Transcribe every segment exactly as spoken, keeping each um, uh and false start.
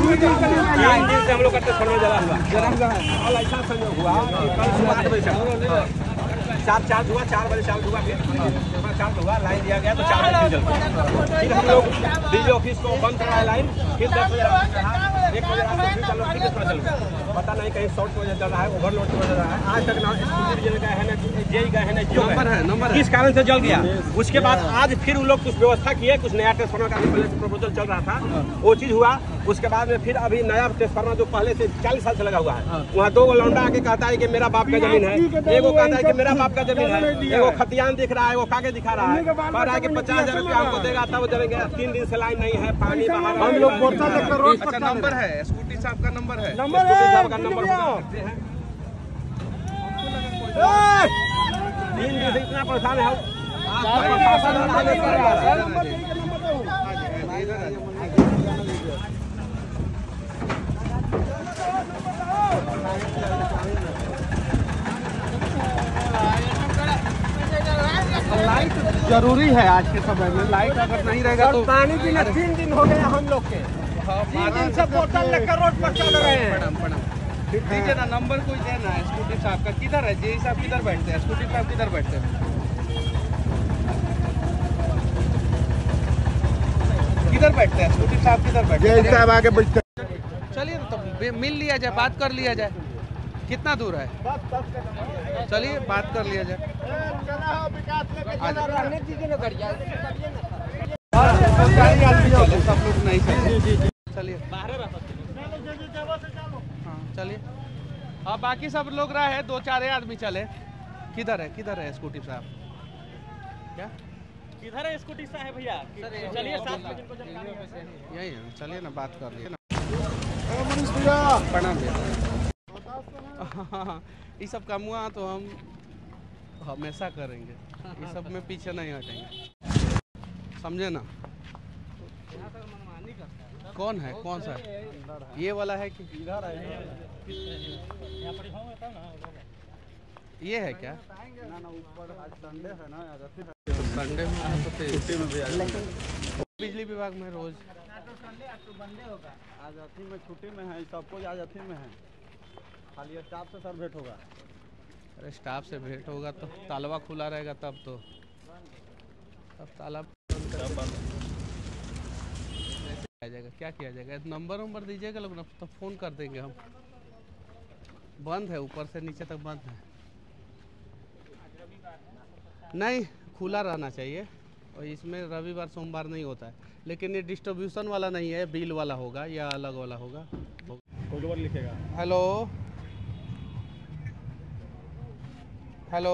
दिन से हम लोग करते जला हुआ जला हुआ है। और ऐसा संयोग हुआ कि कल सुबह सात बजे चार चार्ज हुआ, चार बजे चार्ज हुआ, फिर चार्ज हुआ, लाइन दिया गया तो चार बजे जल गया। फिर हम लोग बिजली ऑफिस को बंद कराया लाइन, फिर दस बजे एक बजे रात में फिर चल चल गया। पता नहीं कहीं शॉर्ट की वजह चल रहा है, ओवरलोड की वजह रहा है। आज तक ना स्कूटी जल गया है, ना जे गया है, ना जियो नंबर है नंबर किस कारण से जल गया। उसके बाद आज फिर उन लोग कुछ व्यवस्था किए, कुछ नया ट्रांसफार्मर का पहले प्रपोजल चल रहा था, वो चीज हुआ। उसके बाद में फिर अभी नया ट्रांसफार्मर जो पहले से चालीस साल से लगा हुआ है, वहाँ दो लौंडा आके कहता है कि मेरा बाप का जमीन है, एगो कहता है कि मेरा बाप का जमीन है, एगो खतियान दिख रहा है, वो कागज दिखा रहा है, कह रहा है कि पचास हजार रुपया हमको देगा तब जलेंगे। तीन दिन से लाइन नहीं है, पानी बाहर। हम लोग मोर्चा लेकर रोड पर नंबर है, स्कूटी साहब का नंबर है, नंबर साहब का नंबर तीन दिन से इतना परेशान है। लाइट जरूरी है आज के समय में, लाइट अगर नहीं रहेगा तो पानी बिना तीन दिन हो गया हम लोग के, तीन दिन से बोतल लेकर रोड पर चल रहे हैं। दीजिए ना नंबर कोई देना है स्कूटी साहब का। किधर है जे साहब, किधर बैठते हैं स्कूटी साहब, किधर बैठते हैं, किधर बैठते हैं स्कूटी साहब, किधर बैठते हैं? जे साहब आगे बैठते हैं। चलिए तो मिल लिया जाए, बात कर लिया जाए। कितना दूर है, चलिए बात कर लिया जाए। सब लोग नहीं चलिए, हाँ चलिए। हाँ बाकी सब लोग रहे, दो चार आदमी चले। किधर है, किधर है स्कूटी साहब? क्या किधर है स्कूटी साहब भैया? चलिए साथ में यही है, चलिए ना बात कर लिए ना। प्रणाम भैया। ये सब काम हुआ तो हम हमेशा करेंगे, ये सब में पीछे नहीं हटेंगे, समझे ना। कौन है, कौन सा है? ये वाला है कि इधर है? ये है क्या? ना ना ऊपर आज संडे है ना, संडे में छुट्टी में भी बिजली विभाग में रोज आज अथी में छुट्टी में है, सबको आज अथी में है, खाली स्टाफ से सर भेंट होगा। अरे स्टाफ से भेंट होगा तो तालवा खुला रहेगा तब तो, तब ताला किया जाएगा। क्या किया जाएगा? नंबर नंबर दीजिएगा लोग ना, तो फोन कर देंगे हम। बंद है, ऊपर से नीचे तक बंद है। नहीं खुला रहना चाहिए, और इसमें रविवार सोमवार नहीं होता है। लेकिन ये डिस्ट्रीब्यूशन वाला नहीं है, बिल वाला होगा या अलग वाला होगा। कोड लिखेगा। हेलो हेलो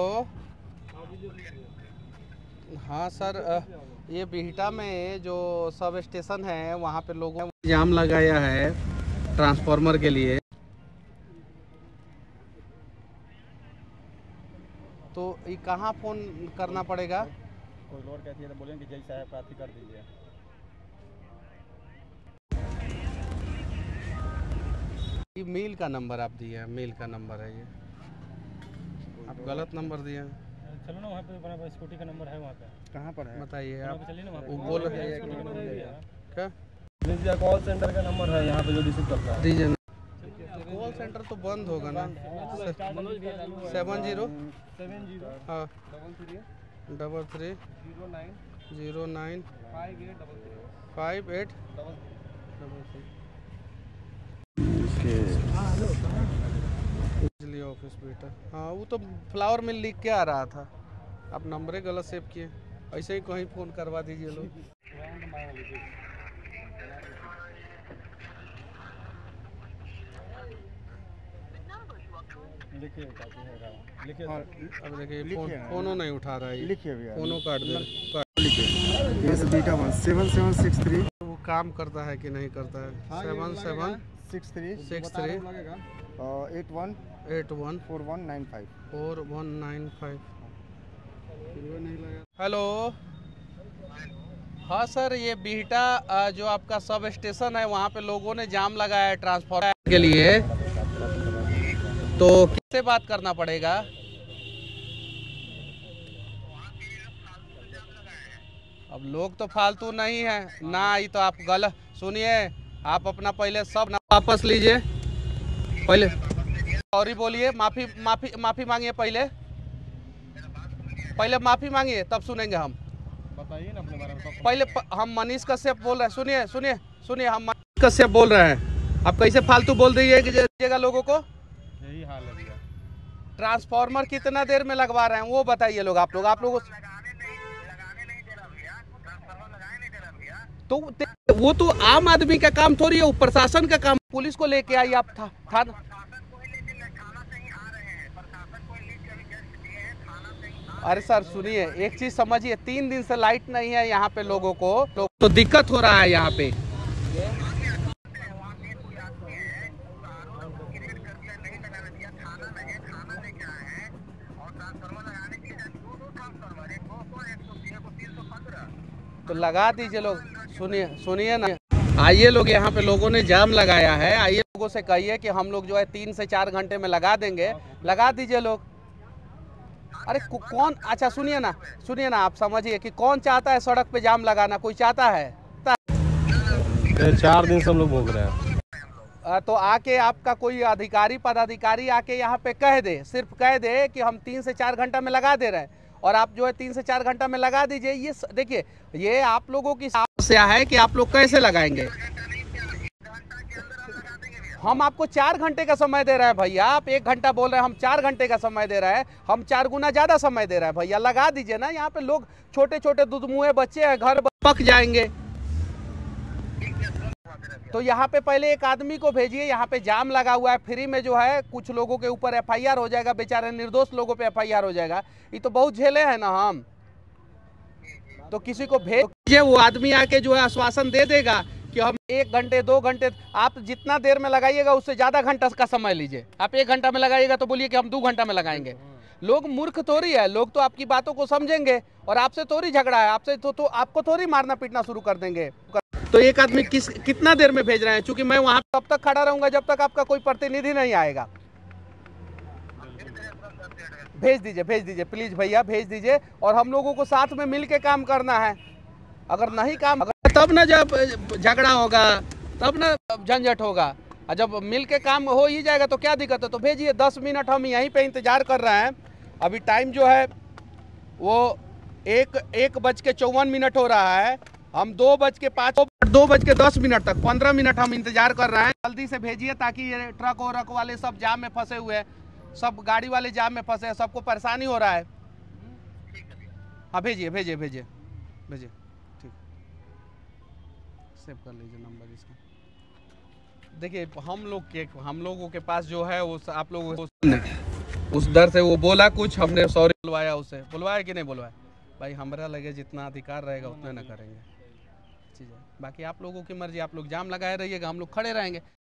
हाँ सर, ये बिहटा में जो सब स्टेशन है वहाँ पे लोगों ने जाम लगाया है ट्रांसफार्मर के लिए, तो ये कहाँ फ़ोन करना पड़ेगा? कोई कहती है तो बोलेंगे कि जय साहब का कर दीजिए। ये मेल का नंबर आप दिए हैं, मेल का नंबर है ये, आप गलत नंबर दिए हैं। चलो ना वहाँ पे स्कूटी का नंबर है, वहाँ पे कहाँ पर है बताइए आप? चलिए ना, वो बोल रहे हैं क्या दीजिए, कॉल सेंटर का नंबर है यहाँ पे जो रिसीव करता है, दीजिए ना। कॉल सेंटर तो बंद होगा ना, सेवन जीरो सेवन जीरो हाँ double three zero nine zero nine five eight double three five eight double three बिजली ऑफिस बेटा। हाँ वो तो फ्लावर मिल लिख के आ रहा था, आप नंबरे गलत सेव किए, ऐसे ही कहीं फ़ोन करवा दीजिए लोग। लिखिए लिखिए, अब देखिए फोन फोनो नहीं उठा रहा है, लिखिए फोनो काट दे, सेवन सेवन सिक्स थ्री। वो काम करता है कि नहीं करता है? Seven seven six three six three eight one eight one four one nine five four one nine five. Hello हाँ सर, ये बिहटा जो आपका सब स्टेशन है वहाँ पे लोगों ने जाम लगाया है ट्रांसफार्मर के लिए, तो किससे बात करना पड़ेगा? अब लोग तो फालतू नहीं है ना, ये तो आप गलत सुनिए, आप अपना पहले सब ना वापस लीजिए, पहले सॉरी बोलिए, माफी माफी माफी मांगिए, पहले पहले माफी मांगिए तब सुनेंगे हम। बताइए ना अपने बारे में सब। पहले प, हम मनीष कश्यप बोल रहे हैं, सुनिए सुनिए सुनिए, हम मनीष कश्यप बोल रहे हैं। आप कैसे फालतू बोल दीजिएगा लोगों को। यही हाल है भैया। ट्रांसफार्मर कितना देर में लगवा रहे हैं वो बताइए लोग, आप लोग आप लोगों तो वो तो आम आदमी का काम थोड़ी है, वो प्रशासन का काम। पुलिस को लेके आई आप था, था अरे सर सुनिए, एक चीज समझिए, तीन दिन से लाइट नहीं है यहाँ पे, लोगों को लोग तो दिक्कत हो रहा है यहाँ पे। तो लगा दीजिए लोग, सुनिए सुनिए ना, आइए लोग, यहाँ पे लोगों ने जाम लगाया है, आइए लोगों से कहिए कि हम लोग जो है तीन से चार घंटे में लगा देंगे, लगा दीजिए लोग। अरे कौन, अच्छा सुनिए ना सुनिए ना, आप समझिए कि कौन चाहता है सड़क पे जाम लगाना, कोई चाहता है? चार दिन से हम लोग भोग रहे हैं। तो आके आपका कोई अधिकारी पदाधिकारी आके यहाँ पे कह दे, सिर्फ कह दे कि हम तीन से चार घंटा में लगा दे रहे हैं, और आप जो है तीन से चार घंटा में लगा दीजिए। ये देखिए, ये आप लोगों की समस्या है कि आप लोग कैसे लगाएंगे। हम आपको चार घंटे का समय दे रहे हैं भैया, आप एक घंटा बोल रहे हैं, हम चार घंटे का समय दे रहे हैं, हम चार गुना ज्यादा समय दे रहे हैं भैया, लगा दीजिए ना। यहाँ पे लोग छोटे छोटे दूधमुहे बच्चे हैं, घर पक जाएंगे। तो यहाँ पे पहले एक आदमी को भेजिए, यहाँ पे जाम लगा हुआ है, फ्री में जो है कुछ लोगों के ऊपर एफ आई आर हो जाएगा, बेचारे निर्दोष लोगों पे एफ आई आर हो जाएगा। ये तो बहुत झेले हैं ना हम, तो किसी को भेजिए, वो आदमी आके जो है आश्वासन दे देगा कि हम एक घंटे दो घंटे, आप जितना देर में लगाइएगा उससे ज्यादा घंटा का समय लीजिए। आप एक घंटा में लगाइएगा तो बोलिए कि हम दो घंटा में लगाएंगे। लोग मूर्ख थोड़ी है, लोग तो आपकी बातों को समझेंगे, और आपसे थोड़ी झगड़ा है, आपसे तो, तो आपको थोड़ी मारना पीटना शुरू कर देंगे। तो एक आदमी किस कितना देर में भेज रहे हैं, क्योंकि मैं वहां तब तक खड़ा रहूंगा जब तक आपका कोई प्रतिनिधि नहीं आएगा। भेज दीजिए भेज दीजिए प्लीज भैया, भेज दीजिए, और हम लोगों को साथ में मिल के काम करना है। अगर नहीं काम अगर तब ना जब झगड़ा होगा, तब ना झंझट होगा, और जब मिल के काम हो ही जाएगा तो क्या दिक्कत है। तो भेजिए, दस मिनट हम यहीं पे इंतजार कर रहे हैं। अभी टाइम जो है वो एक एक बज के चौवन मिनट हो रहा है, हम दो बज के पाँच दो बज के दस मिनट तक पंद्रह मिनट हम इंतजार कर रहे हैं। जल्दी से भेजिए, ताकि ये ट्रक वरक वाले सब जाम में फंसे हुए हैं, सब गाड़ी वाले जाम में फंसे हैं, सबको परेशानी हो रहा है। हाँ भेजिए भेजिए भेजिए भेजिए, ठीक, सेव कर लीजिए नंबर इसका। देखिए हम लोग के हम लोगों के पास जो है वो आप लोग उस दर से वो बोला कुछ, हमने सॉरी बुलवाया, उसे बुलवाया कि नहीं बुलवाया भाई, हमारा लगे जितना अधिकार रहेगा उतना ना करेंगे चीज़ें, बाकी आप लोगों की मर्जी, आप लोग जाम लगाए रहिएगा, हम लोग खड़े रहेंगे।